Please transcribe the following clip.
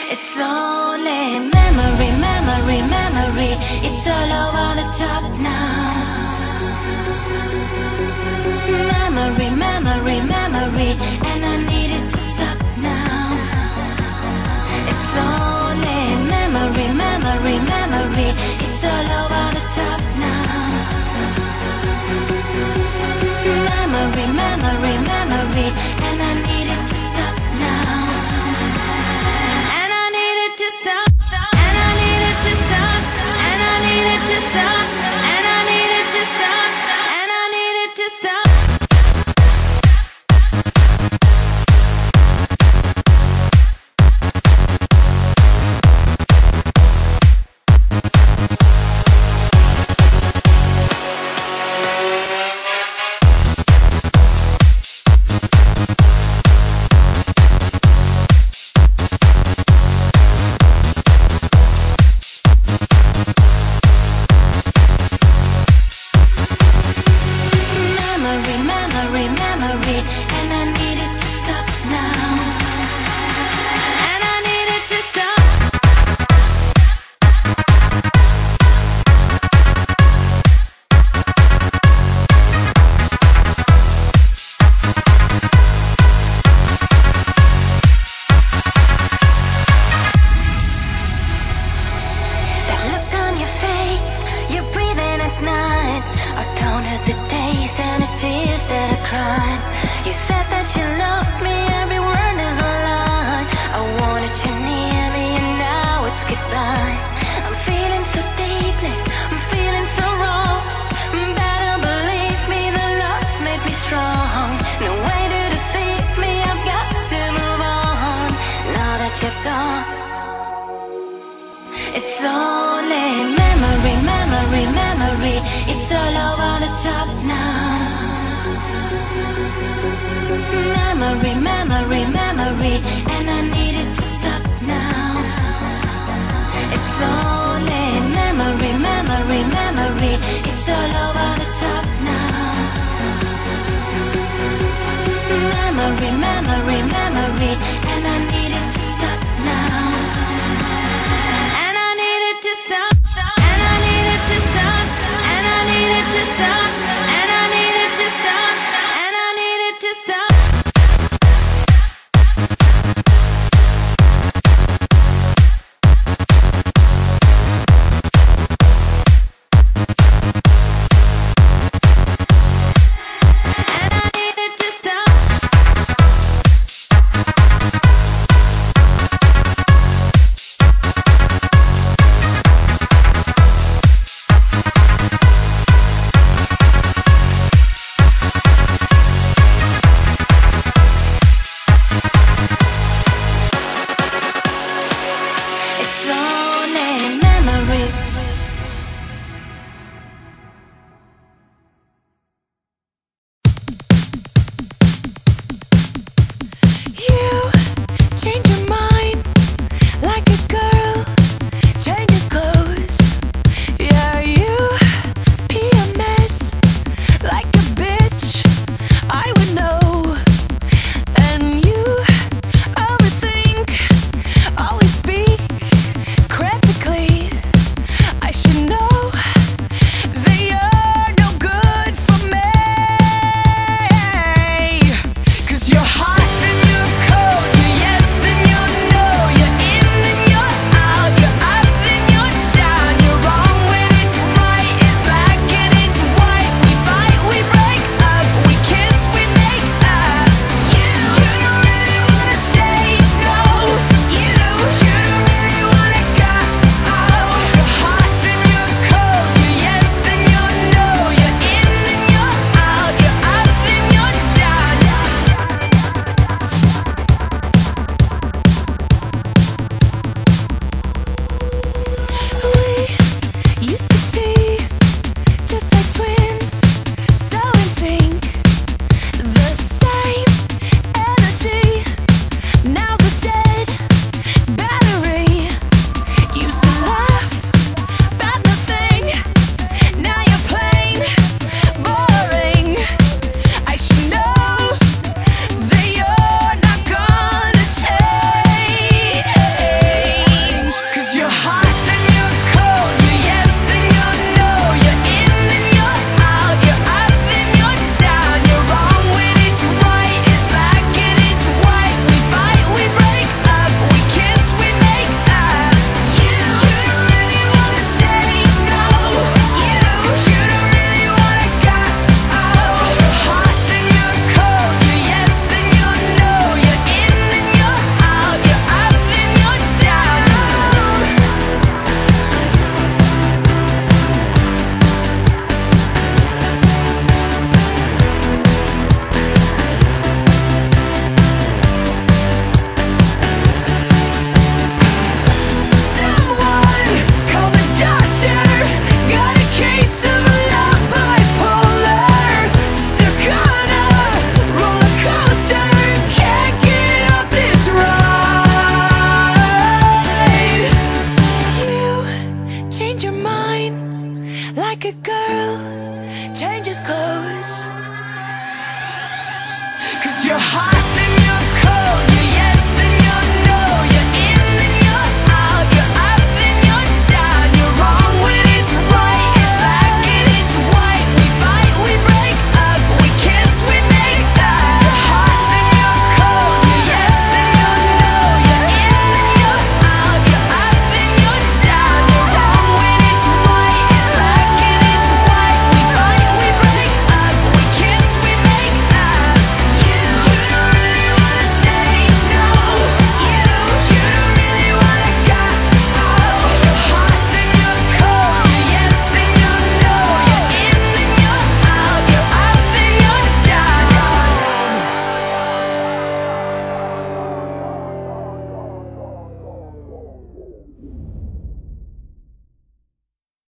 It's only memory, memory, memory. It's all over the top now. Memory, memory, memory, and I need it to stop now. It's only memory, memory, memory. It's all over the top now. Memory, memory, memory, and I need it to stop now. And I need it to stop, and I need it to stop, and I need it to stop, and I need it to stop, and I need it to stop. You said that you loved me, every word is a lie. I wanted you near me and now it's goodbye. I'm feeling so deeply, I'm feeling so wrong. Better believe me, the loss made me strong. No way to deceive me, I've got to move on. Now that you're gone, it's only memory, memory, memory. It's all over the top now. Memory, memory, memory, and I need it to stop now. It's only memory, memory, memory. It's all over the top now. Memory, memory, memory.